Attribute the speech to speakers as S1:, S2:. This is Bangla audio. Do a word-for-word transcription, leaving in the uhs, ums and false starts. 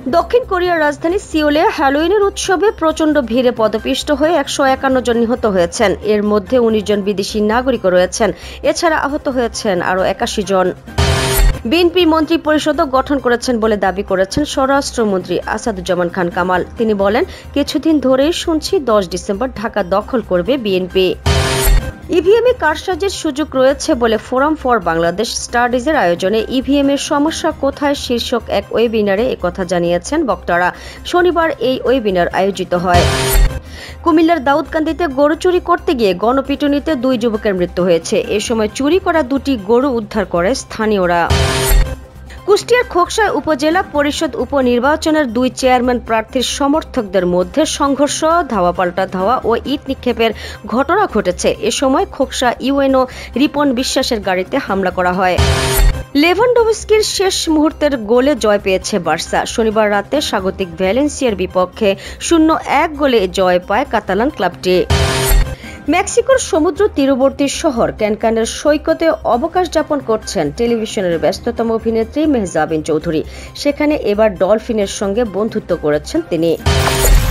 S1: দক্ষিণ কোরিয়ার রাজধানী সিওলে হ্যালোইনের উৎসবে প্রচণ্ড ভিড়ে পদপিষ্ট হয়ে একশো একান্ন জন নিহত হয়েছেন। এর মধ্যে উনিশ জন বিদেশি নাগরিকও রয়েছেন। এছাড়া আহত হয়েছেন আরও একাশি জন। বিএনপি মন্ত্রী পরিষদও গঠন করেছেন বলে দাবি করেছেন স্বরাষ্ট্রমন্ত্রী আসাদুজ্জামান খান কামাল। তিনি বলেন, কিছুদিন ধরেই শুনছি দশ ডিসেম্বর ঢাকা দখল করবে বিএনপি। ইভিএমে কারসাজির সুযোগ রয়েছে বলে ফোরাম ফর বাংলাদেশ স্টাডিজের আয়োজনে ইভিএমের সমস্যা কোথায় শীর্ষক এক ওয়েবিনারে একথা জানিয়েছেন বক্তারা। শনিবার এই ওয়েবিনার আয়োজিত হয়। কুমিল্লার দাউদকান্দিতে গরু চুরি করতে গিয়ে গণপিটুনিতে দুই যুবকের মৃত্যু হয়েছে। এ সময় চুরি করা দুটি গরু উদ্ধার করে স্থানীয়রা। কুষ্টিয়ার খোকসায় উপজেলা পরিষদ উপনির্বাচনের দুই চেয়ারম্যান প্রার্থীর সমর্থকদের মধ্যে সংঘর্ষ, ধাওয়া পাল্টা ধাওয়া ও ইট নিক্ষেপের ঘটনা ঘটেছে। এ সময় খোকসা ইউএনও রিপন বিশ্বাসের গাড়িতে হামলা করা হয়। লেভানডোভস্কির শেষ মুহূর্তের গোলে জয় পেয়েছে বার্সা। শনিবার রাতে স্বাগতিক ভ্যালেন্সিয়ার বিপক্ষে শূন্য এক গোলে জয় পায় কাতালান ক্লাবটি। মেক্সিকোর সমুদ্র তীরবর্তী শহর ক্যানকানের সৈকতে অবকাশ যাপন করছেন টেলিভিশনের ব্যস্ততম অভিনেত্রী মেহজাবিন চৌধুরী। সেখানে এবার ডলফিনের সঙ্গে বন্ধুত্ব করেছেন তিনি।